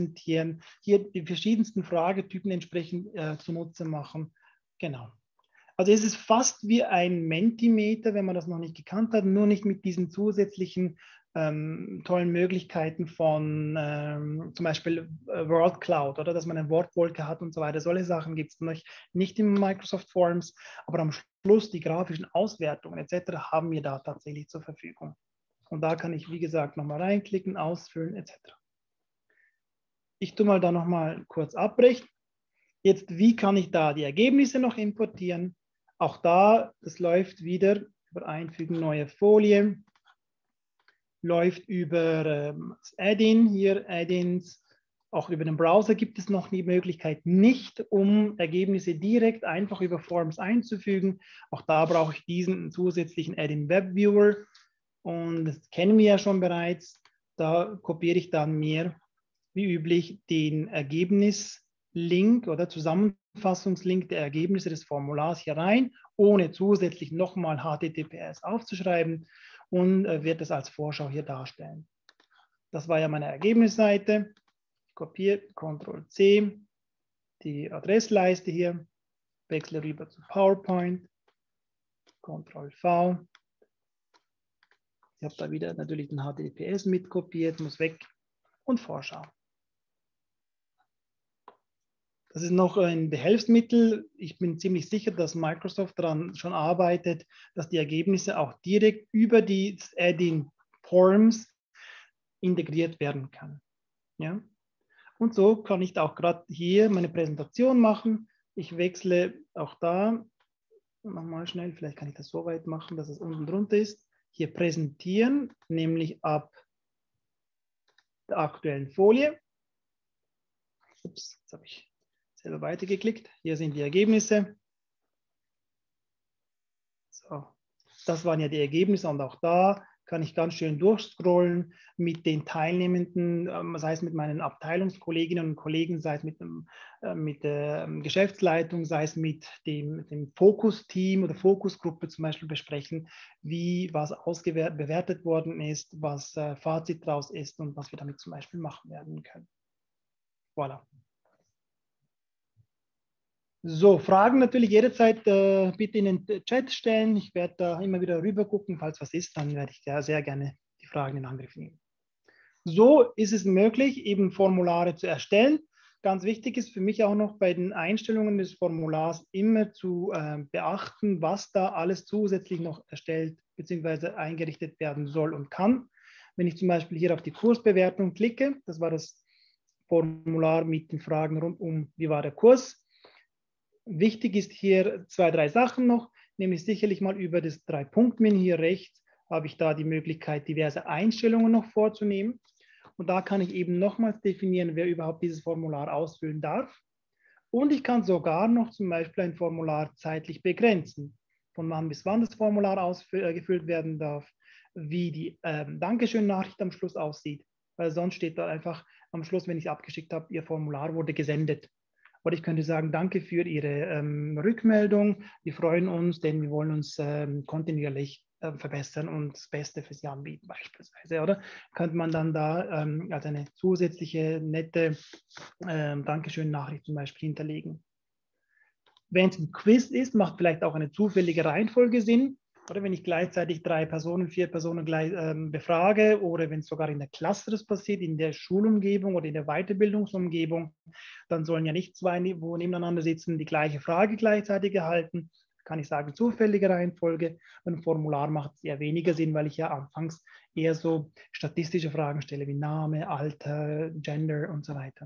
mitpräsentieren, hier die verschiedensten Fragetypen entsprechend äh, zunutze machen. Genau. Also es ist fast wie ein Mentimeter, wenn man das noch nicht gekannt hat, nur nicht mit diesen zusätzlichen ähm, tollen Möglichkeiten von ähm, zum Beispiel äh, Word Cloud oder dass man eine Wortwolke hat und so weiter. Solche Sachen gibt es noch nicht in Microsoft Forms, aber am Schluss die grafischen Auswertungen et cetera haben wir da tatsächlich zur Verfügung. Und da kann ich, wie gesagt, nochmal reinklicken, ausfüllen et cetera. Ich tue mal da nochmal kurz abbrechen. Jetzt, wie kann ich da die Ergebnisse noch importieren? Auch da, das läuft wieder über Einfügen neue Folie, läuft über ähm, das Add-in, hier Add-ins, auch über den Browser gibt es noch die Möglichkeit nicht, um Ergebnisse direkt einfach über Forms einzufügen. Auch da brauche ich diesen zusätzlichen Add-in Web Viewer und das kennen wir ja schon bereits. Da kopiere ich dann mir wie üblich den Ergebnislink oder Zusammenfassungslink der Ergebnisse des Formulars hier rein, ohne zusätzlich nochmal H T T P S aufzuschreiben und äh, wird das als Vorschau hier darstellen. Das war ja meine Ergebnisseite. Ich kopiere, Ctrl C, die Adressleiste hier, wechsle rüber zu PowerPoint, Ctrl V. Ich habe da wieder natürlich den H T T P S mitkopiert, muss weg und Vorschau. Das ist noch ein Behelfsmittel. Ich bin ziemlich sicher, dass Microsoft daran schon arbeitet, dass die Ergebnisse auch direkt über die Add-in Forms integriert werden kann. Ja? Und so kann ich auch gerade hier meine Präsentation machen. Ich wechsle auch da, nochmal schnell, vielleicht kann ich das so weit machen, dass es unten drunter ist. Hier präsentieren, nämlich ab der aktuellen Folie. Ups, jetzt habe ich selber weitergeklickt. Hier sind die Ergebnisse. So, das waren ja die Ergebnisse und auch da kann ich ganz schön durchscrollen mit den Teilnehmenden, sei es mit meinen Abteilungskolleginnen und Kollegen, sei es mit, dem, mit der Geschäftsleitung, sei es mit dem, dem Fokus-Team oder Fokusgruppe zum Beispiel besprechen, wie was ausgewertet worden ist, was Fazit daraus ist und was wir damit zum Beispiel machen werden können. Voilà. So, Fragen natürlich jederzeit äh, bitte in den Chat stellen. Ich werde da immer wieder rüber gucken. Falls was ist, dann werde ich ja sehr gerne die Fragen in Angriff nehmen. So ist es möglich, eben Formulare zu erstellen. Ganz wichtig ist für mich auch noch bei den Einstellungen des Formulars immer zu äh, beachten, was da alles zusätzlich noch erstellt bzw. eingerichtet werden soll und kann. Wenn ich zum Beispiel hier auf die Kursbewertung klicke, das war das Formular mit den Fragen rund um, wie war der Kurs. Wichtig ist hier zwei, drei Sachen noch, nämlich sicherlich mal über das Drei-Punkt-Menü hier rechts habe ich da die Möglichkeit, diverse Einstellungen noch vorzunehmen. Und da kann ich eben nochmals definieren, wer überhaupt dieses Formular ausfüllen darf. Und ich kann sogar noch zum Beispiel ein Formular zeitlich begrenzen, von wann bis wann das Formular ausgefüllt werden darf, wie die ähm, Dankeschön-Nachricht am Schluss aussieht, weil sonst steht da einfach am Schluss, wenn ich es abgeschickt habe, Ihr Formular wurde gesendet. Oder ich könnte sagen, danke für Ihre ähm, Rückmeldung. Wir freuen uns, denn wir wollen uns ähm, kontinuierlich äh, verbessern und das Beste für Sie anbieten beispielsweise. Oder könnte man dann da ähm, als eine zusätzliche nette ähm, Dankeschön-Nachricht zum Beispiel hinterlegen. Wenn es ein Quiz ist, macht vielleicht auch eine zufällige Reihenfolge Sinn. Oder wenn ich gleichzeitig drei Personen, vier Personen gleich ähm, befrage oder wenn es sogar in der Klasse das passiert, in der Schulumgebung oder in der Weiterbildungsumgebung, dann sollen ja nicht zwei, wo nebeneinander sitzen, die gleiche Frage gleichzeitig erhalten. Kann ich sagen, zufällige Reihenfolge. Ein Formular macht eher weniger Sinn, weil ich ja anfangs eher so statistische Fragen stelle, wie Name, Alter, Gender und so weiter.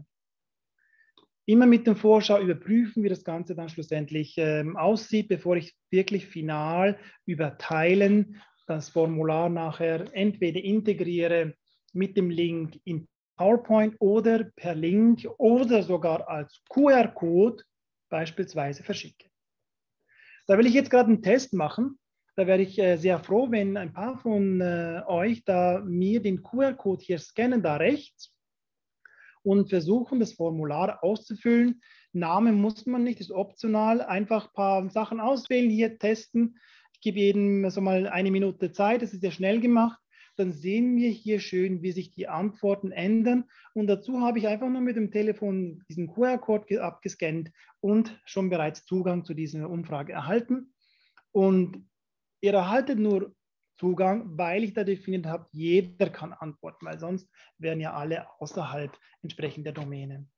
Immer mit dem Vorschau überprüfen, wie das Ganze dann schlussendlich ähm, aussieht, bevor ich wirklich final über Teilen das Formular nachher entweder integriere mit dem Link in PowerPoint oder per Link oder sogar als Q R-Code beispielsweise verschicke. Da will ich jetzt gerade einen Test machen. Da wäre ich äh, sehr froh, wenn ein paar von äh, euch da mir den Q R-Code hier scannen, da rechts, und versuchen, das Formular auszufüllen. Name muss man nicht, ist optional. Einfach ein paar Sachen auswählen, hier testen. Ich gebe jedem so mal eine Minute Zeit, das ist sehr schnell gemacht. dann sehen wir hier schön, wie sich die Antworten ändern. Und dazu habe ich einfach nur mit dem Telefon diesen Q R-Code abgescannt und schon bereits Zugang zu dieser Umfrage erhalten. Und ihr erhaltet nur Zugang, weil ich da definiert habe, jeder kann antworten, weil sonst wären ja alle außerhalb entsprechend der Domäne.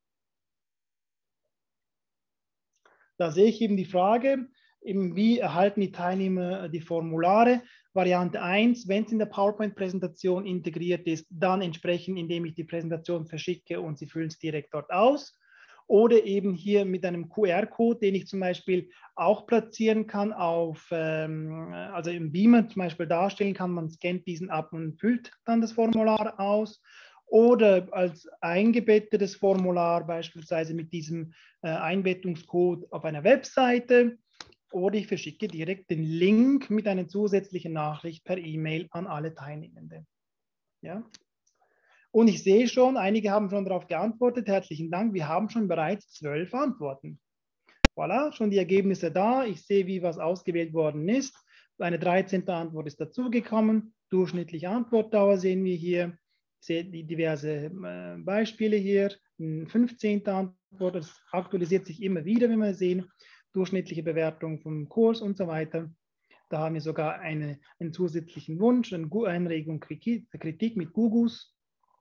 Da sehe ich eben die Frage, eben wie erhalten die Teilnehmer die Formulare. Variante eins, wenn es in der PowerPoint-Präsentation integriert ist, dann entsprechend, indem ich die Präsentation verschicke und Sie füllen es direkt dort aus. Oder eben hier mit einem Q R-Code, den ich zum Beispiel auch platzieren kann auf, ähm, also im Beamer zum Beispiel darstellen kann, man scannt diesen ab und füllt dann das Formular aus. Oder als eingebettetes Formular beispielsweise mit diesem äh, Einbettungscode auf einer Webseite. Oder ich verschicke direkt den Link mit einer zusätzlichen Nachricht per E-Mail an alle Teilnehmenden. Ja? Und ich sehe schon, einige haben schon darauf geantwortet. Herzlichen Dank. Wir haben schon bereits zwölf Antworten. Voilà, schon die Ergebnisse da. Ich sehe, wie was ausgewählt worden ist. Eine dreizehnte Antwort ist dazugekommen. Durchschnittliche Antwortdauer sehen wir hier. Ich sehe die diverse äh, Beispiele hier. fünfzehnte Antwort, das aktualisiert sich immer wieder, wenn wir sehen. Durchschnittliche Bewertung vom Kurs und so weiter. Da haben wir sogar eine, einen zusätzlichen Wunsch, eine Anregung, Kritik mit Gugus.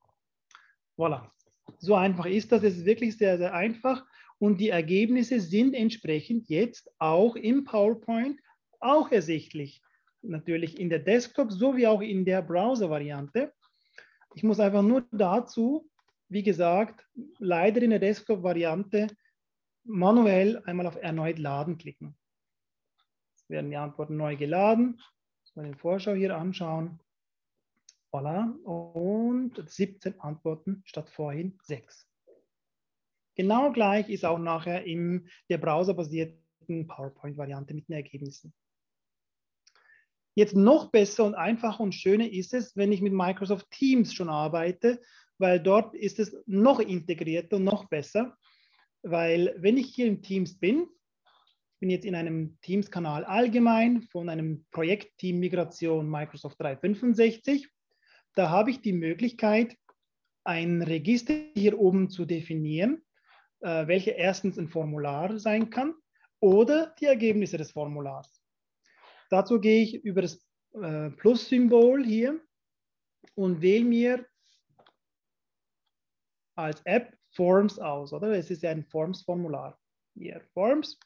Voilà. So einfach ist das. Es ist wirklich sehr, sehr einfach. Und die Ergebnisse sind entsprechend jetzt auch im PowerPoint auch ersichtlich. Natürlich in der Desktop sowie auch in der Browser-Variante. Ich muss einfach nur dazu, wie gesagt, leider in der Desktop-Variante manuell einmal auf Erneut laden klicken. Jetzt werden die Antworten neu geladen. Ich muss den Vorschau hier anschauen. Voilà. Und siebzehn Antworten statt vorhin sechs. Genau gleich ist auch nachher in der browserbasierten PowerPoint-Variante mit den Ergebnissen. Jetzt noch besser und einfacher und schöner ist es, wenn ich mit Microsoft Teams schon arbeite, weil dort ist es noch integrierter und noch besser, weil wenn ich hier in Teams bin, ich bin jetzt in einem Teams-Kanal allgemein von einem Projektteam Migration Microsoft dreihundertfünfundsechzig, da habe ich die Möglichkeit, ein Register hier oben zu definieren, äh, welche erstens ein Formular sein kann oder die Ergebnisse des Formulars. Dazu gehe ich über das äh, Plus-Symbol hier und wähle mir als App Forms aus, oder? Es ist ja ein Forms-Formular. Hier, Forms.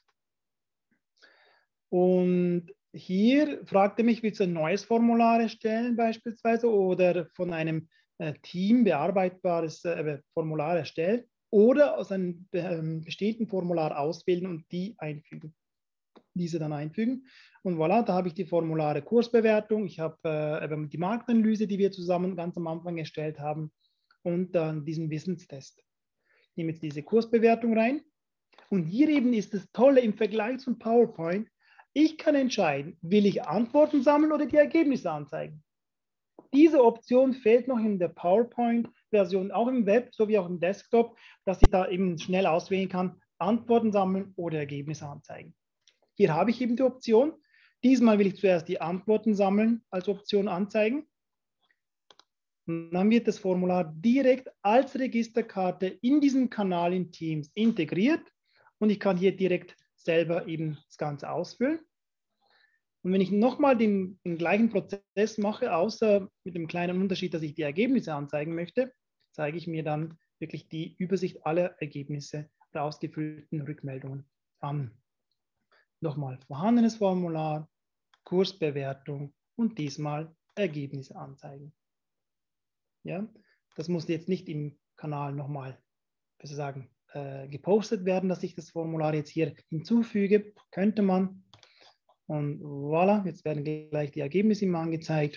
Und hier fragt er mich, willst du ein neues Formular erstellen beispielsweise oder von einem äh, Team bearbeitbares äh, Formular erstellen oder aus einem äh, bestehenden Formular auswählen und die einfügen. Diese dann einfügen. Und voilà, da habe ich die Formulare Kursbewertung, ich habe äh, die Marktanalyse, die wir zusammen ganz am Anfang erstellt haben und dann diesen Wissenstest. Ich nehme jetzt diese Kursbewertung rein und hier eben ist das Tolle im Vergleich zum PowerPoint, ich kann entscheiden, will ich Antworten sammeln oder die Ergebnisse anzeigen. Diese Option fehlt noch in der PowerPoint-Version, auch im Web sowie auch im Desktop, dass ich da eben schnell auswählen kann, Antworten sammeln oder Ergebnisse anzeigen. Hier habe ich eben die Option. Diesmal will ich zuerst die Antworten sammeln als Option anzeigen. Und dann wird das Formular direkt als Registerkarte in diesem Kanal in Teams integriert und ich kann hier direkt selber eben das Ganze ausfüllen. Und wenn ich nochmal den, den gleichen Prozess mache, außer mit dem kleinen Unterschied, dass ich die Ergebnisse anzeigen möchte, zeige ich mir dann wirklich die Übersicht aller Ergebnisse der ausgefüllten Rückmeldungen an. Nochmal vorhandenes Formular, Kursbewertung und diesmal Ergebnisse anzeigen. Ja, das muss jetzt nicht im Kanal nochmal, besser sagen, äh, gepostet werden, dass ich das Formular jetzt hier hinzufüge. Könnte man. Und voilà, jetzt werden gleich die Ergebnisse immer angezeigt.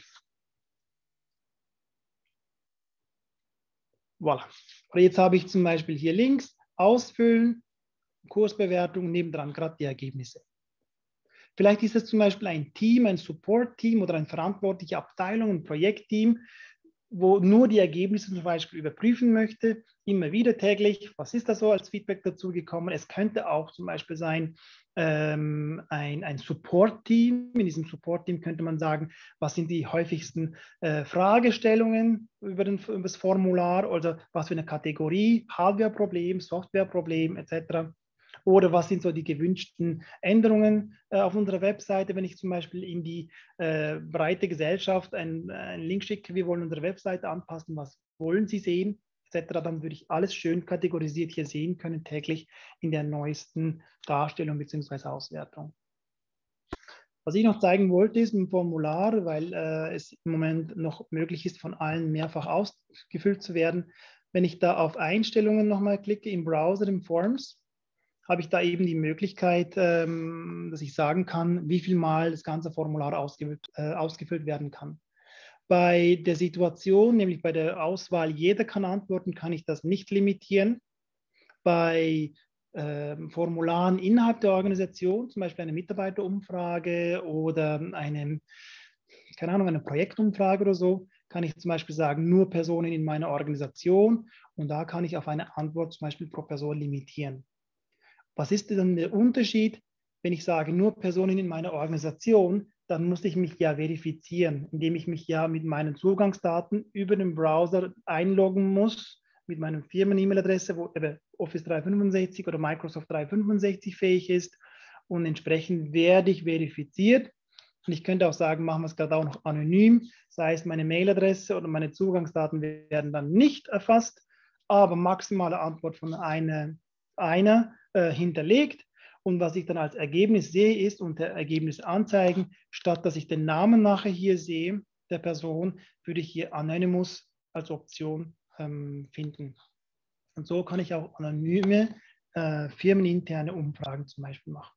Voilà. Und jetzt habe ich zum Beispiel hier links Ausfüllen, Kursbewertung, nebendran gerade die Ergebnisse. Vielleicht ist es zum Beispiel ein Team, ein Support-Team oder eine verantwortliche Abteilung, ein Projektteam. wo nur die Ergebnisse zum Beispiel überprüfen möchte, immer wieder täglich, was ist da so als Feedback dazu gekommen. Es könnte auch zum Beispiel sein, ähm, ein, ein Support-Team. In diesem Support-Team könnte man sagen, was sind die häufigsten äh, Fragestellungen über, den, über das Formular oder was für eine Kategorie, Hardware-Problem, Software-Problem et cetera. Oder was sind so die gewünschten Änderungen äh, auf unserer Webseite, wenn ich zum Beispiel in die äh, breite Gesellschaft einen, einen Link schicke, wir wollen unsere Webseite anpassen, was wollen Sie sehen, et cetera, dann würde ich alles schön kategorisiert hier sehen können, täglich in der neuesten Darstellung bzw. Auswertung. Was ich noch zeigen wollte, ist ein Formular, weil äh, es im Moment noch möglich ist, von allen mehrfach ausgefüllt zu werden. Wenn ich da auf Einstellungen nochmal klicke, im Browser, im Forms, habe ich da eben die Möglichkeit, ähm, dass ich sagen kann, wie viel Mal das ganze Formular ausgefüllt, äh, ausgefüllt werden kann. Bei der Situation, nämlich bei der Auswahl, jeder kann antworten, kann ich das nicht limitieren. Bei äh, Formularen innerhalb der Organisation, zum Beispiel eine Mitarbeiterumfrage oder eine, keine Ahnung, eine Projektumfrage oder so, kann ich zum Beispiel sagen, nur Personen in meiner Organisation und da kann ich auf eine Antwort zum Beispiel pro Person limitieren. Was ist denn der Unterschied, wenn ich sage, nur Personen in meiner Organisation, dann muss ich mich ja verifizieren, indem ich mich ja mit meinen Zugangsdaten über den Browser einloggen muss, mit meiner Firmen-E-Mail-Adresse, wo Office dreihundertfünfundsechzig oder Microsoft dreihundertfünfundsechzig fähig ist und entsprechend werde ich verifiziert. Und ich könnte auch sagen, machen wir es gerade auch noch anonym, das heißt, meine Mailadresse oder meine Zugangsdaten werden dann nicht erfasst, aber maximale Antwort von einer, einer äh, hinterlegt. Und was ich dann als Ergebnis sehe, ist unter Ergebnis anzeigen, statt dass ich den Namen nachher hier sehe, der Person, würde ich hier Anonymous als Option ähm, finden. Und so kann ich auch anonyme äh, firmeninterne Umfragen zum Beispiel machen.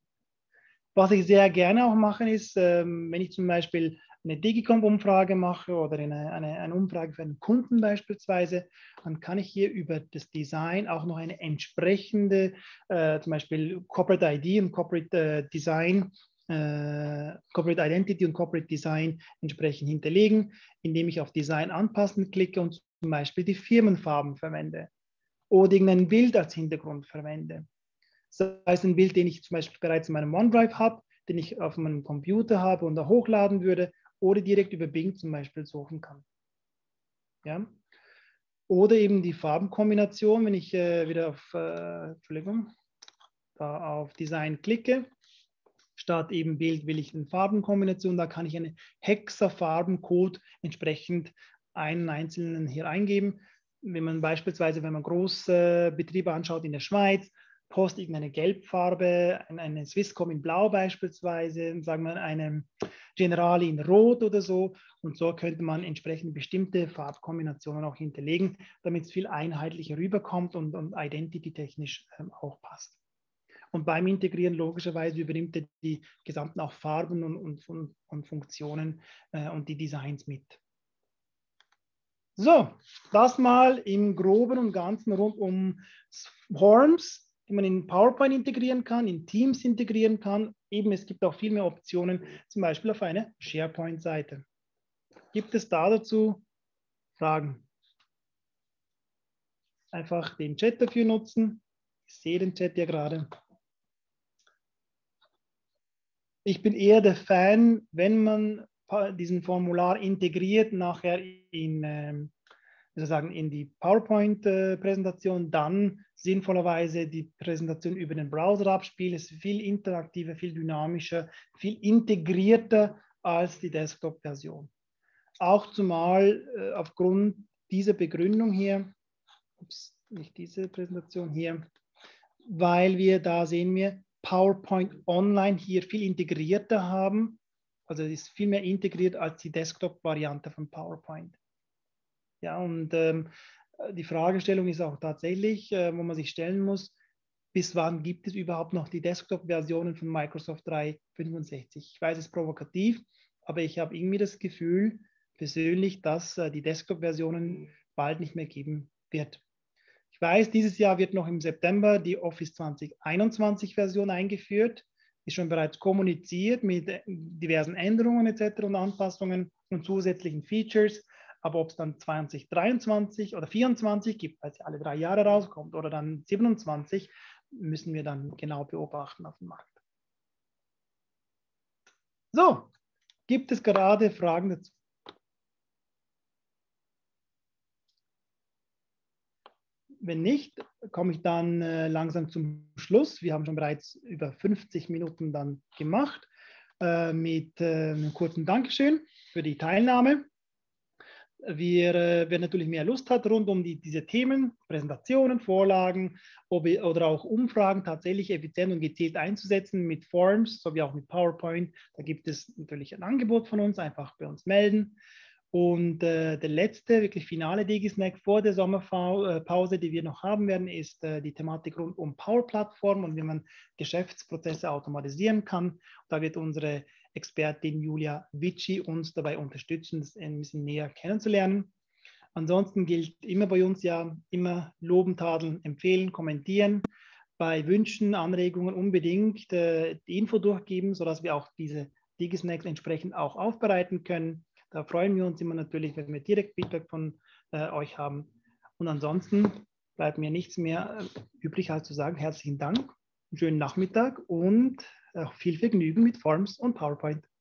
Was ich sehr gerne auch mache, ist, ähm, wenn ich zum Beispiel eine Digicomp-Umfrage mache oder eine, eine, eine Umfrage für einen Kunden beispielsweise, dann kann ich hier über das Design auch noch eine entsprechende, äh, zum Beispiel Corporate I D und Corporate äh, Design, äh, Corporate Identity und Corporate Design entsprechend hinterlegen, indem ich auf Design anpassen klicke und zum Beispiel die Firmenfarben verwende oder irgendein Bild als Hintergrund verwende. Das heißt, ein Bild, den ich zum Beispiel bereits in meinem OneDrive habe, den ich auf meinem Computer habe und da hochladen würde oder direkt über Bing zum Beispiel suchen kann. Ja? Oder eben die Farbenkombination, wenn ich äh, wieder auf, äh, Entschuldigung, da auf Design klicke, statt eben Bild will ich eine Farbenkombination, da kann ich einen Hexafarbencode entsprechend einen einzelnen hier eingeben. Wenn man beispielsweise, wenn man große Betriebe anschaut in der Schweiz, Post irgendeine Gelbfarbe, eine Swisscom in Blau beispielsweise, sagen wir eine Generali in Rot oder so. Und so könnte man entsprechend bestimmte Farbkombinationen auch hinterlegen, damit es viel einheitlicher rüberkommt und, und identity-technisch ähm, auch passt. Und beim Integrieren logischerweise übernimmt er die gesamten auch Farben und, und, und, und Funktionen äh, und die Designs mit. So, das mal im Groben und Ganzen rund um Forms, die man in PowerPoint integrieren kann, in Teams integrieren kann. Eben, es gibt auch viel mehr Optionen, zum Beispiel auf einer SharePoint-Seite. Gibt es da dazu Fragen? Einfach den Chat dafür nutzen. Ich sehe den Chat ja gerade. Ich bin eher der Fan, wenn man diesen Formular integriert, nachher in, ähm, sagen, in die PowerPoint-Präsentation, dann sinnvollerweise die Präsentation über den Browser abspielen. Es ist viel interaktiver, viel dynamischer, viel integrierter als die Desktop-Version. Auch zumal äh, aufgrund dieser Begründung hier, ups, nicht diese Präsentation hier, weil wir, da sehen wir, PowerPoint Online hier viel integrierter haben. Also es ist viel mehr integriert als die Desktop-Variante von PowerPoint. Ja, und ähm, die Fragestellung ist auch tatsächlich, äh, wo man sich stellen muss, bis wann gibt es überhaupt noch die Desktop-Versionen von Microsoft dreihundertfünfundsechzig? Ich weiß, es ist provokativ, aber ich habe irgendwie das Gefühl persönlich, dass äh, die Desktop-Versionen bald nicht mehr geben wird. Ich weiß, dieses Jahr wird noch im September die Office zwanzig einundzwanzig Version eingeführt, ist schon bereits kommuniziert mit diversen Änderungen et cetera und Anpassungen und zusätzlichen Features. Aber ob es dann zwanzig dreiundzwanzig oder vierundzwanzig gibt, weil es alle drei Jahre rauskommt, oder dann siebenundzwanzig, müssen wir dann genau beobachten auf dem Markt. So, gibt es gerade Fragen dazu? Wenn nicht, komme ich dann äh, langsam zum Schluss. Wir haben schon bereits über fünfzig Minuten dann gemacht äh, mit äh, einem kurzen Dankeschön für die Teilnahme. Wir, äh, wer natürlich mehr Lust hat rund um die, diese Themen, Präsentationen, Vorlagen ob, oder auch Umfragen tatsächlich effizient und gezielt einzusetzen mit Forms sowie auch mit PowerPoint, da gibt es natürlich ein Angebot von uns, einfach bei uns melden. Und äh, der letzte, wirklich finale DigiSnack vor der Sommerpause, die wir noch haben werden, ist äh, die Thematik rund um Power-Plattform und wie man Geschäftsprozesse automatisieren kann. Da wird unsere Expertin Julia Vici uns dabei unterstützen, das ein bisschen näher kennenzulernen. Ansonsten gilt immer bei uns ja, immer loben, tadeln, empfehlen, kommentieren. Bei Wünschen, Anregungen unbedingt äh, die Info durchgeben, sodass wir auch diese DigiSnacks entsprechend auch aufbereiten können. Da freuen wir uns immer natürlich, wenn wir direkt Feedback von äh, euch haben. Und ansonsten bleibt mir nichts mehr äh, übrig, als zu sagen, herzlichen Dank, einen schönen Nachmittag und äh, viel Vergnügen mit Forms und PowerPoint.